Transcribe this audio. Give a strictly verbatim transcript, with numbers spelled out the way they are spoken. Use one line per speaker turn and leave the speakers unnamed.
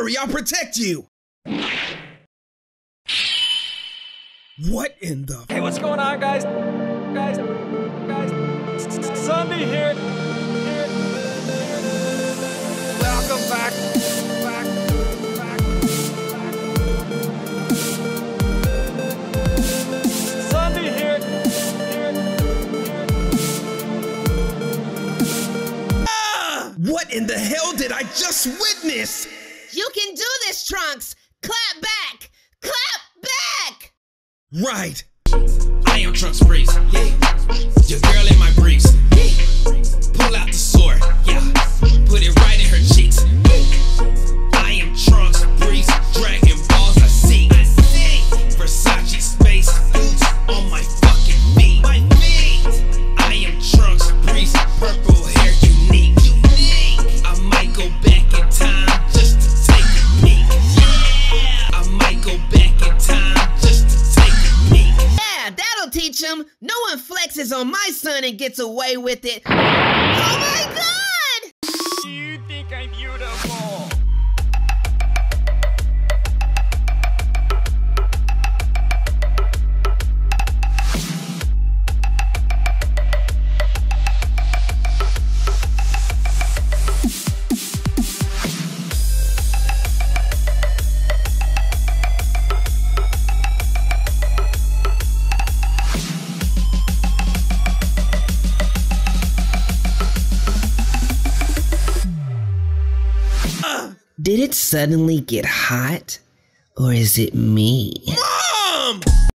worry, I'll protect you. What in the...
Hey, what's going on, guys? Guys, guys, Sunday here. here. Welcome back. Back, back, back. Sunday here. here. here.
Ah! What in the hell did I just witness?
You can do this, Trunks. Clap back. Clap back.
Right.
I am Trunks Breeze, yeah. Your girl in my briefs, yeah. Pull out the sword, yeah. Put it right in her cheeks. I am Trunks Breeze, Dragon Balls, I see. Versace space boots on my fucking feet. I am Trunks Breeze, purple hair unique. I might go back in time just to take a peek. I might go back in time just to take a peek.
Yeah, that'll teach him. No one flexes on my son and gets away with it. Oh my God!
You think I'm beautiful?
Did it suddenly get hot? Or is it me?